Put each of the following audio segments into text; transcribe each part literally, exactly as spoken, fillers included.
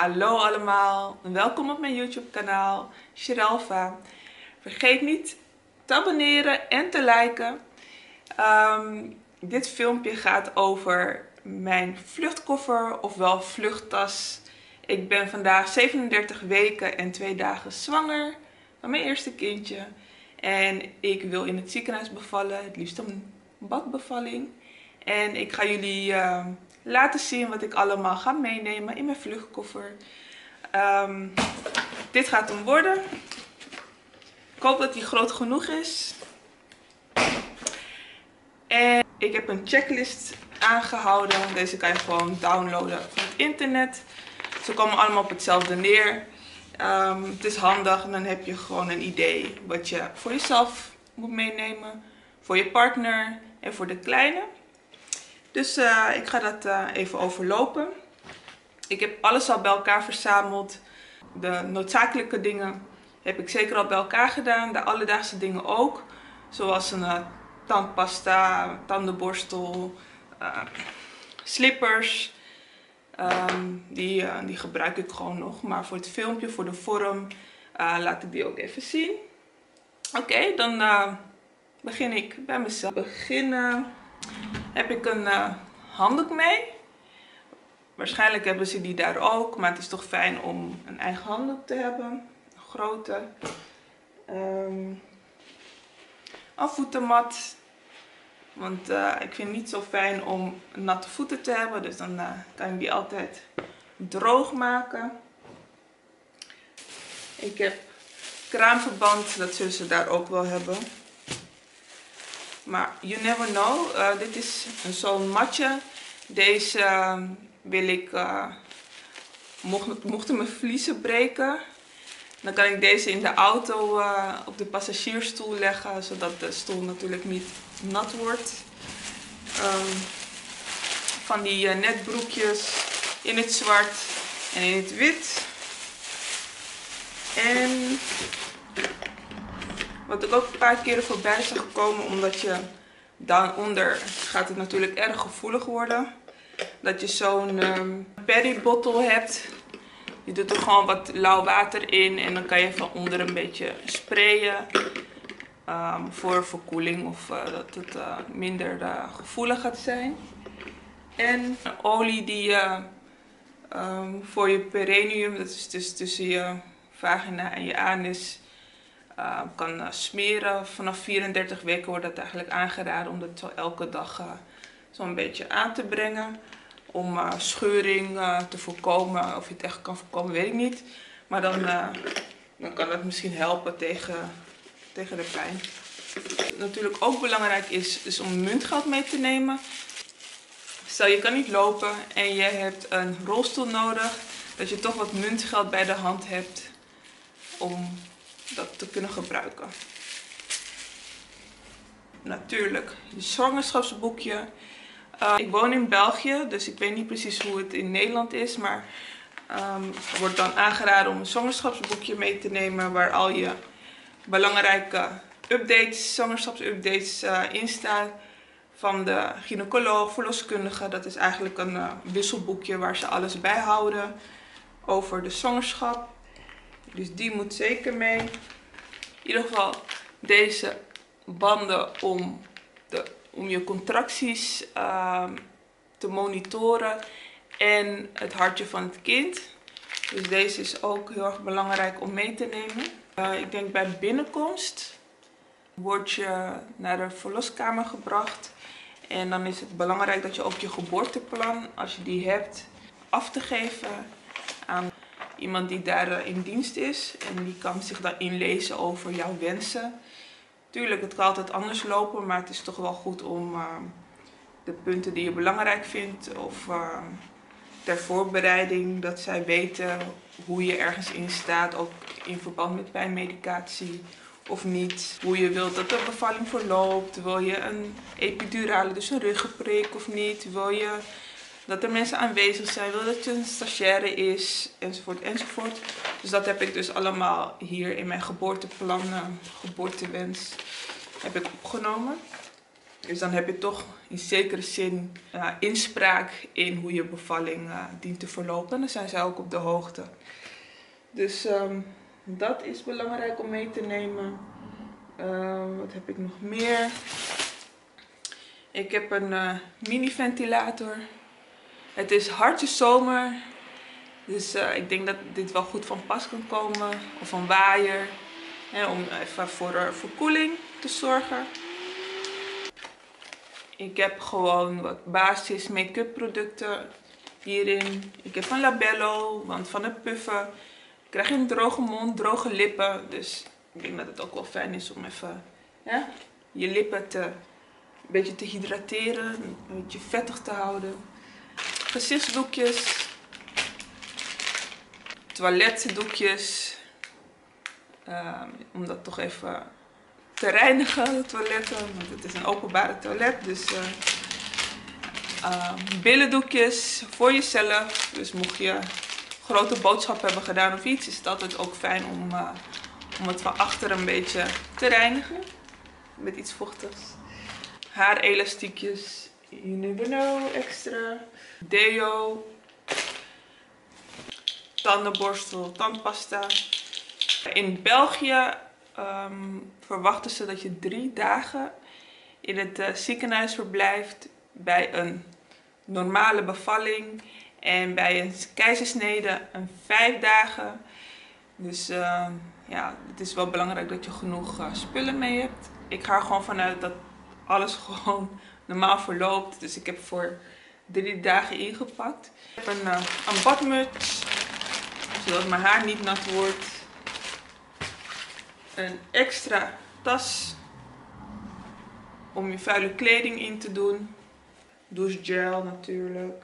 Hallo allemaal, welkom op mijn YouTube kanaal Sherelva. Vergeet niet te abonneren en te liken. Um, dit filmpje gaat over mijn vluchtkoffer, ofwel vluchttas. Ik ben vandaag zevenendertig weken en twee dagen zwanger van mijn eerste kindje. En ik wil in het ziekenhuis bevallen, het liefst een badbevalling. En ik ga jullie uh, laten zien wat ik allemaal ga meenemen in mijn vluchtkoffer. Um, dit gaat hem worden. Ik hoop dat hij groot genoeg is. En ik heb een checklist aangehouden. Deze kan je gewoon downloaden van het internet. Ze komen allemaal op hetzelfde neer. Um, het is handig en dan heb je gewoon een idee wat je voor jezelf moet meenemen. Voor je partner en voor de kleine. Dus uh, ik ga dat uh, even overlopen. Ik heb alles al bij elkaar verzameld. De noodzakelijke dingen heb ik zeker al bij elkaar gedaan. De alledaagse dingen ook. Zoals een uh, tandpasta, tandenborstel, uh, slippers. Um, die, uh, die gebruik ik gewoon nog. Maar voor het filmpje, voor de vorm, uh, laat ik die ook even zien. Oké, okay, dan uh, begin ik bij mezelf. Beginnen heb ik een uh, handdoek mee. Waarschijnlijk hebben ze die daar ook. Maar het is toch fijn om een eigen handdoek te hebben. Een grote. Um, een voetenmat. Want uh, ik vind het niet zo fijn om natte voeten te hebben. Dus dan uh, kan je die altijd droog maken. Ik heb kraamverband. Dat zullen ze daar ook wel hebben. Maar you never know. Uh, dit is zo'n matje. Deze uh, wil ik, uh, mocht, mochten mijn vliezen breken, dan kan ik deze in de auto uh, op de passagiersstoel leggen. Zodat de stoel natuurlijk niet nat wordt. Um, van die uh, netbroekjes in het zwart en in het wit. En wat ik ook een paar keren voorbij zag komen, omdat je daaronder gaat het natuurlijk erg gevoelig worden. Dat je zo'n um, perry-bottle hebt. Je doet er gewoon wat lauw water in en dan kan je van onder een beetje sprayen. Um, voor verkoeling of uh, dat het uh, minder uh, gevoelig gaat zijn. En een olie die je uh, um, voor je perineum, dat is dus tussen je vagina en je anus, Uh, kan uh, smeren. Vanaf vierendertig weken wordt dat eigenlijk aangeraden om dat zo elke dag uh, zo'n beetje aan te brengen. Om uh, scheuring uh, te voorkomen. Of je het echt kan voorkomen, weet ik niet. Maar dan, uh, dan kan dat misschien helpen tegen, tegen de pijn. Wat natuurlijk ook belangrijk is, is om muntgeld mee te nemen. Stel je kan niet lopen en je hebt een rolstoel nodig. Dat je toch wat muntgeld bij de hand hebt om dat te kunnen gebruiken. Natuurlijk je zwangerschapsboekje. Uh, ik woon in België, dus ik weet niet precies hoe het in Nederland is, maar um, er wordt dan aangeraden om een zwangerschapsboekje mee te nemen waar al je belangrijke updates, zwangerschapsupdates uh, in staan van de gynaecoloog, verloskundige. Dat is eigenlijk een uh, wisselboekje waar ze alles bijhouden over de zwangerschap. Dus die moet zeker mee. In ieder geval deze banden om, de, om je contracties uh, te monitoren. En het hartje van het kind. Dus deze is ook heel erg belangrijk om mee te nemen. Uh, ik denk bij binnenkomst word je naar de verloskamer gebracht. En dan is het belangrijk dat je ook je geboorteplan, als je die hebt, af te geven aan iemand die daar in dienst is. En die kan zich dan inlezen over jouw wensen. Tuurlijk, het kan altijd anders lopen. Maar het is toch wel goed om uh, de punten die je belangrijk vindt. Of uh, ter voorbereiding. Dat zij weten hoe je ergens in staat. Ook in verband met pijnmedicatie of niet. Hoe je wilt dat de bevalling verloopt. Wil je een epidurale, dus een ruggenprik of niet. Wil je dat er mensen aanwezig zijn, wil dat je een stagiaire is, enzovoort, enzovoort. Dus dat heb ik dus allemaal hier in mijn geboorteplan, uh, geboortewens, heb ik opgenomen. Dus dan heb je toch in zekere zin uh, inspraak in hoe je bevalling uh, dient te verlopen. En dan zijn zij ook op de hoogte. Dus um, dat is belangrijk om mee te nemen. Uh, wat heb ik nog meer? Ik heb een uh, mini ventilator. Het is hartje zomer. Dus uh, ik denk dat dit wel goed van pas kan komen. Of een waaier. Hè, om even voor uh, verkoeling te zorgen. Ik heb gewoon wat basis make-up producten hierin. Ik heb een labello, want van het puffen krijg je een droge mond, droge lippen. Dus ik denk dat het ook wel fijn is om even ja, je lippen te, een beetje te hydrateren, een beetje vettig te houden. Gezichtsdoekjes, toiletdoekjes, uh, om dat toch even te reinigen, de toiletten, want het is een openbare toilet. Dus uh, uh, billendoekjes voor jezelf. Dus mocht je grote boodschap hebben gedaan of iets, is het altijd ook fijn om, uh, om het van achter een beetje te reinigen. Met iets vochtigs. Haarelastiekjes, you never know, extra. Deo. Tandenborstel, tandpasta. In België um, verwachten ze dat je drie dagen in het uh, ziekenhuis verblijft bij een normale bevalling. En bij een keizersnede een vijf dagen. Dus uh, ja, het is wel belangrijk dat je genoeg uh, spullen mee hebt. Ik ga er gewoon vanuit dat alles gewoon normaal verloopt. Dus ik heb voor drie dagen ingepakt. Ik heb een, uh, een badmuts, zodat mijn haar niet nat wordt. Een extra tas om je vuile kleding in te doen. Douchegel natuurlijk.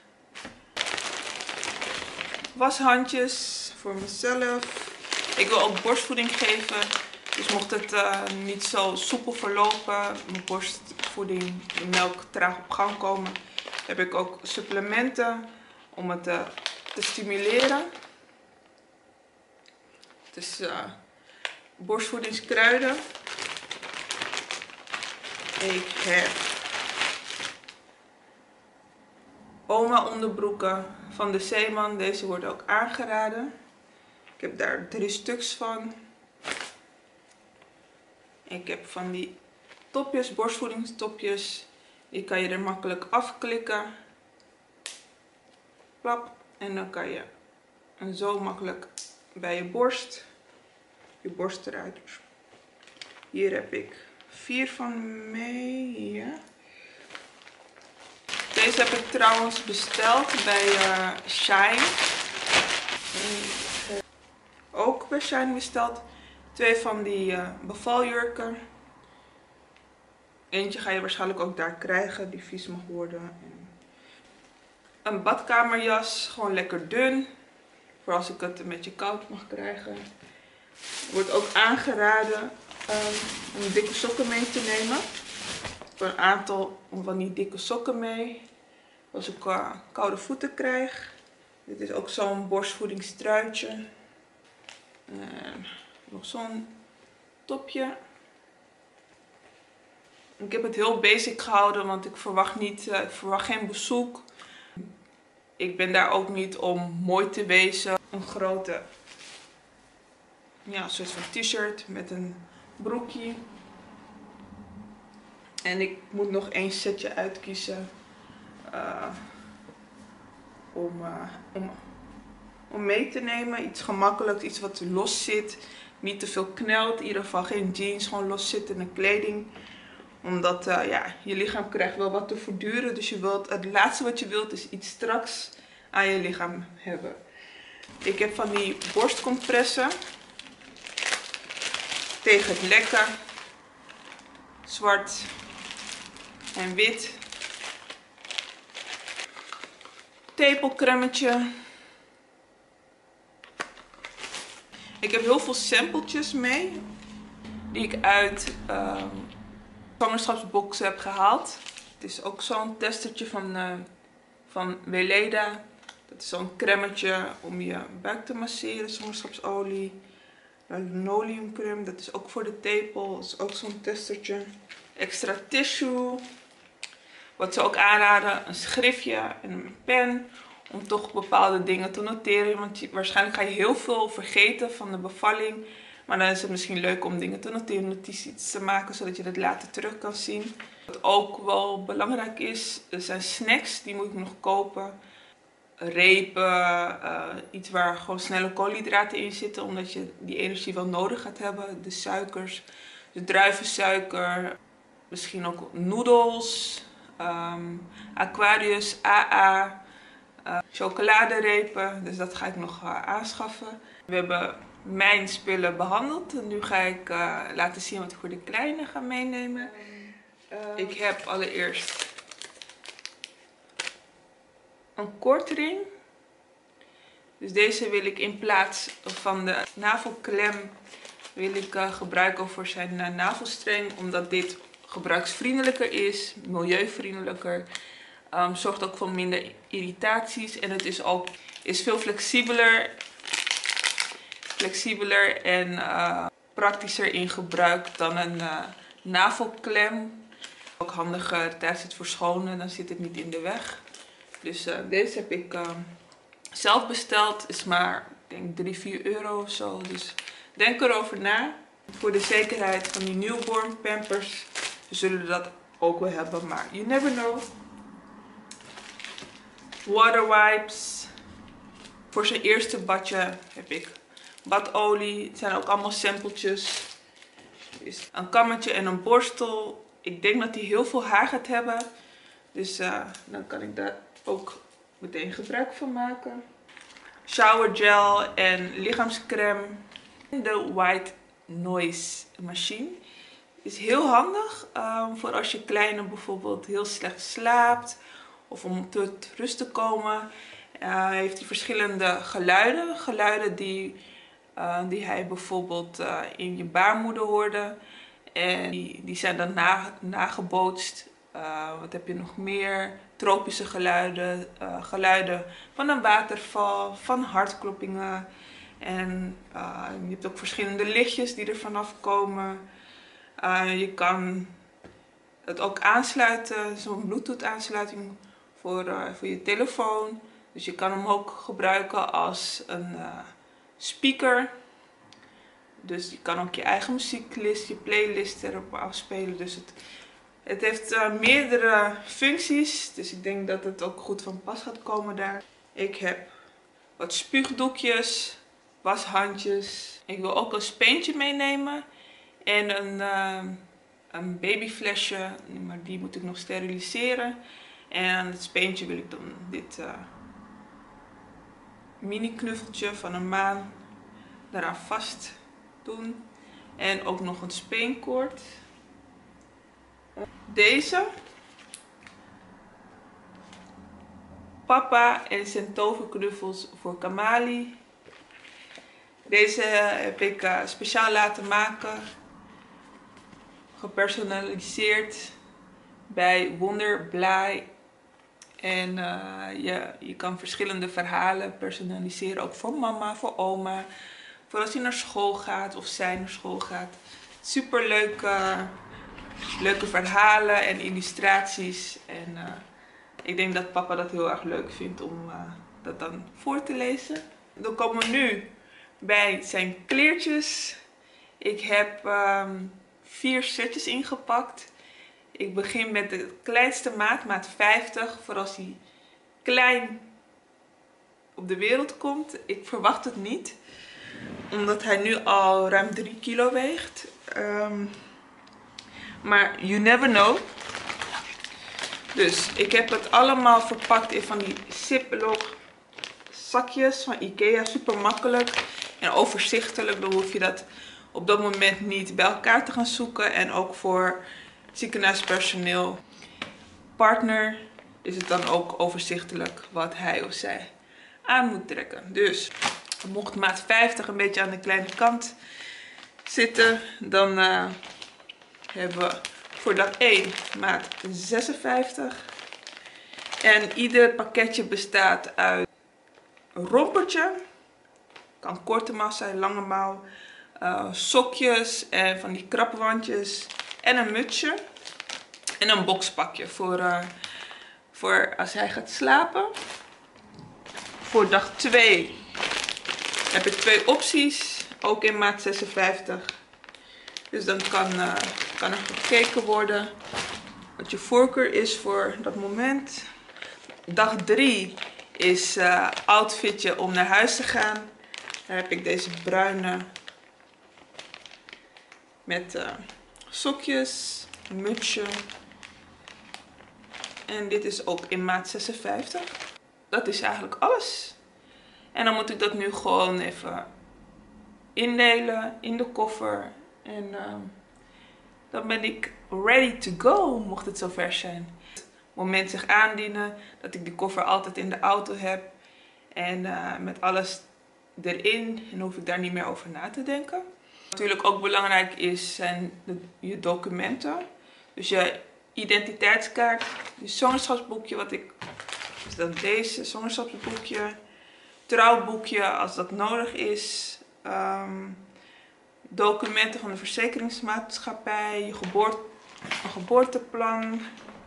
Washandjes voor mezelf. Ik wil ook borstvoeding geven. Dus mocht het uh, niet zo soepel verlopen, mijn borstvoeding, de melk traag op gang komen, heb ik ook supplementen om het uh, te stimuleren. Dus uh, borstvoedingskruiden. Ik heb oma onderbroeken van de Zeeman. Deze worden ook aangeraden. Ik heb daar drie stuks van. Ik heb van die topjes, borstvoedingstopjes. Die kan je er makkelijk afklikken. Plap. En dan kan je en zo makkelijk bij je borst, je borst eruit. Hier heb ik vier van mee. Ja. Deze heb ik trouwens besteld bij uh, Shine. Ook bij Shine besteld. Twee van die uh, bevaljurken. Eentje ga je waarschijnlijk ook daar krijgen, die vies mag worden. Een badkamerjas, gewoon lekker dun. Voor als ik het een beetje koud mag krijgen. Wordt ook aangeraden um, om dikke sokken mee te nemen. Ik heb een aantal van die dikke sokken mee. Als ik uh, koude voeten krijg. Dit is ook zo'n borstvoedingstruitje. En nog zo'n topje. Ik heb het heel basic gehouden, want ik verwacht, niet, uh, ik verwacht geen bezoek. Ik ben daar ook niet om mooi te wezen. Een grote, ja, een soort van t-shirt met een broekje. En ik moet nog één setje uitkiezen uh, om, uh, om, om mee te nemen. Iets gemakkelijks, iets wat los zit. Niet te veel knelt, in ieder geval geen jeans, gewoon los zittende kleding. Omdat uh, ja, je lichaam krijgt wel wat te verduren. Dus je wilt, het laatste wat je wilt is iets straks aan je lichaam hebben. Ik heb van die borstcompressen. Tegen het lekken. Zwart en wit. Tepelcremmetje. Ik heb heel veel sampletjes mee. Die ik uit uh, zwangerschapsboxen heb gehaald. Het is ook zo'n testertje van, uh, van Weleda. Dat is zo'n cremmetje om je buik te masseren. Zwangerschapsolie. Linoleumcreme. Dat is ook voor de tepel. Dat is ook zo'n testertje. extra tissue. Wat ze ook aanraden, een schriftje en een pen. Om toch bepaalde dingen te noteren. Want je, waarschijnlijk ga je heel veel vergeten van de bevalling. Maar dan is het misschien leuk om dingen te noteren, notities te maken, zodat je dat later terug kan zien. Wat ook wel belangrijk is, zijn snacks. Die moet ik nog kopen. Repen, uh, iets waar gewoon snelle koolhydraten in zitten, omdat je die energie wel nodig gaat hebben. De suikers, de druivensuiker, misschien ook noedels, um, Aquarius, A A, uh, chocoladerepen. Dus dat ga ik nog uh, aanschaffen. We hebben mijn spullen behandeld. En nu ga ik uh, laten zien wat ik voor de kleine ga meenemen. Uh, ik heb allereerst een kortring. Dus deze wil ik in plaats van de navelklem wil ik uh, gebruiken voor zijn uh, navelstreng. Omdat dit gebruiksvriendelijker is, milieuvriendelijker. Um, zorgt ook voor minder irritaties. En het is ook is veel flexibeler. Flexibeler en uh, praktischer in gebruik dan een uh, navelklem. Ook handiger tijdens het verschonen, dan zit het niet in de weg. Dus uh, deze heb ik uh, zelf besteld. Is maar, ik denk drie, vier euro of zo. Dus denk erover na. Voor de zekerheid van die newborn pampers. We zullen dat ook wel hebben, maar you never know. Water wipes. Voor zijn eerste badje heb ik badolie. Het zijn ook allemaal sampletjes. Dus een kammetje en een borstel. Ik denk dat hij heel veel haar gaat hebben. Dus uh, dan kan ik daar ook meteen gebruik van maken. Shower gel en lichaamscreme. De white noise machine. Is heel handig um, voor als je kleine bijvoorbeeld heel slecht slaapt. Of om tot rust te komen. Uh, heeft hij verschillende geluiden. Geluiden die, uh, die hij bijvoorbeeld uh, in je baarmoeder hoorde. En die, die zijn dan na, nagebootst. Uh, wat heb je nog meer? Tropische geluiden. Uh, geluiden van een waterval. Van hartkloppingen. En uh, je hebt ook verschillende lichtjes die er vanaf komen. Uh, je kan het ook aansluiten. Zo'n Bluetooth aansluiting voor, uh, voor je telefoon. Dus je kan hem ook gebruiken als een uh, speaker. Dus je kan ook je eigen muzieklist, je playlist erop afspelen. Dus het, het heeft uh, meerdere functies. Dus ik denk dat het ook goed van pas gaat komen daar. Ik heb wat spuugdoekjes, washandjes. Ik wil ook een speentje meenemen. En een, uh, een babyflesje. Maar die moet ik nog steriliseren. En aan het speentje wil ik dan dit uh, mini knuffeltje van een maan daaraan vast doen. En ook nog een speenkoord. Deze. Papa en zijn toverknuffels voor Kamali. Deze heb ik uh, speciaal laten maken. Gepersonaliseerd bij Wonderblij. En uh, je, je kan verschillende verhalen personaliseren. Ook voor mama, voor oma. Voor als hij naar school gaat of zij naar school gaat. Super leuke, leuke verhalen en illustraties. En uh, ik denk dat papa dat heel erg leuk vindt om uh, dat dan voor te lezen. Dan komen we nu bij zijn kleertjes. Ik heb um, vier setjes ingepakt. Ik begin met de kleinste maat, maat vijftig. Voor als hij klein op de wereld komt. Ik verwacht het niet. Omdat hij nu al ruim drie kilo weegt. Um, maar you never know. Dus ik heb het allemaal verpakt in van die Ziploc zakjes van Ikea. Super makkelijk en overzichtelijk. Dan hoef je dat op dat moment niet bij elkaar te gaan zoeken. En ook voor ziekenhuispersoneel, partner, is het dan ook overzichtelijk wat hij of zij aan moet trekken. Dus mocht maat vijftig een beetje aan de kleine kant zitten, dan uh, hebben we voor dag één maat zesenvijftig. En ieder pakketje bestaat uit een rompertje, kan korte mouw zijn, lange mouw, uh, sokjes en van die krapwandjes en een mutsje. En een boxpakje voor, uh, voor als hij gaat slapen. Voor dag twee heb ik twee opties. Ook in maat zesenvijftig. Dus dan kan, uh, kan er gekeken worden wat je voorkeur is voor dat moment. Dag drie is uh, outfitje om naar huis te gaan. Daar heb ik deze bruine met uh, sokjes, een mutsje. En dit is ook in maat zesenvijftig. Dat is eigenlijk alles. En dan moet ik dat nu gewoon even indelen in de koffer. En uh, dan ben ik ready to go, mocht het zover zijn. Moment zich aandienen, dat ik die koffer altijd in de auto heb. En uh, met alles erin, en hoef ik daar niet meer over na te denken. Natuurlijk ook belangrijk is zijn de, je documenten. Dus je identiteitskaart, je zwangerschapsboekje, wat ik, dus dan deze zwangerschapsboekje, trouwboekje als dat nodig is, um, documenten van de verzekeringsmaatschappij, je geboorte, een geboorteplan.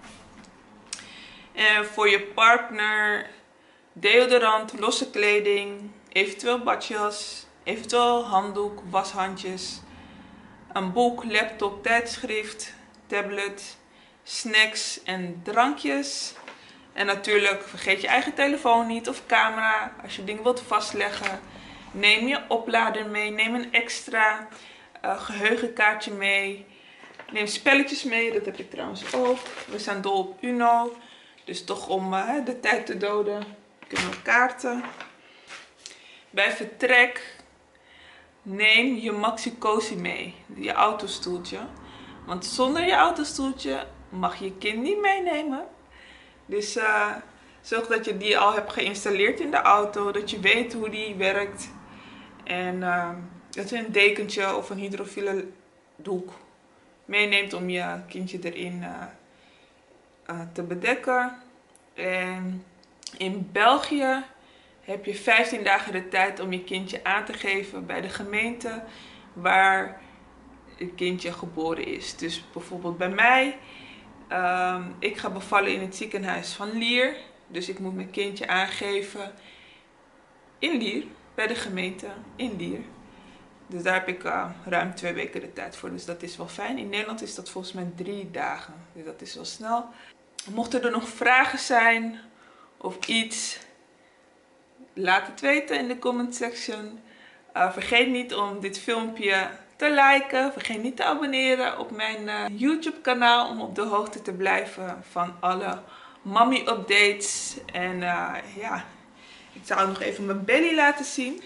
En voor je partner deodorant, losse kleding, eventueel badjas, eventueel handdoek, washandjes, een boek, laptop, tijdschrift, tablet, snacks en drankjes. En natuurlijk vergeet je eigen telefoon niet of camera als je dingen wilt vastleggen. Neem je oplader mee, neem een extra uh, geheugenkaartje mee. Neem spelletjes mee, dat heb ik trouwens ook. We zijn dol op Uno, dus toch om uh, de tijd te doden kunnen we kaarten. Bij vertrek neem je maxi-cosi mee, je autostoeltje. Want zonder je autostoeltje mag je kind niet meenemen. Dus uh, zorg dat je die al hebt geïnstalleerd in de auto, dat je weet hoe die werkt. En uh, dat je een dekentje of een hydrofiele doek meeneemt om je kindje erin uh, uh, te bedekken. En in België heb je vijftien dagen de tijd om je kindje aan te geven bij de gemeente waar het kindje geboren is. Dus bijvoorbeeld bij mij, um, ik ga bevallen in het ziekenhuis van Lier. Dus ik moet mijn kindje aangeven in Lier, bij de gemeente in Lier. Dus daar heb ik uh, ruim twee weken de tijd voor. Dus dat is wel fijn. In Nederland is dat volgens mij drie dagen. Dus dat is wel snel. Mochten er nog vragen zijn of iets, laat het weten in de comment section. Uh, vergeet niet om dit filmpje te liken. Vergeet niet te abonneren op mijn uh, YouTube kanaal. Om op de hoogte te blijven van alle mommy updates. En uh, ja, ik zal nog even mijn belly laten zien.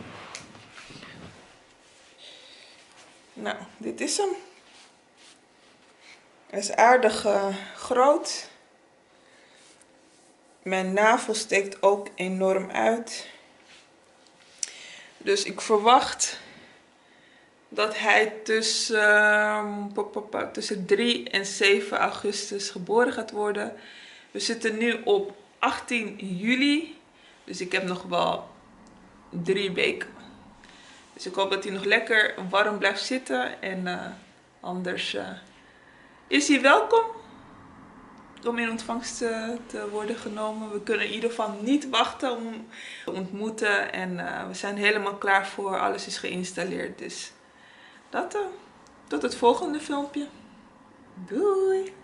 Nou, dit is hem. Hij is aardig uh, groot. Mijn navel steekt ook enorm uit. Dus ik verwacht dat hij tussen, uh, tussen drie en zeven augustus geboren gaat worden. We zitten nu op achttien juli. Dus ik heb nog wel drie weken. Dus ik hoop dat hij nog lekker warm blijft zitten. En uh, anders uh, is hij welkom om in ontvangst te, te worden genomen. We kunnen in ieder geval niet wachten om hem te ontmoeten. En uh, we zijn helemaal klaar voor. Alles is geïnstalleerd. Dus dat uh, tot het volgende filmpje. Doei!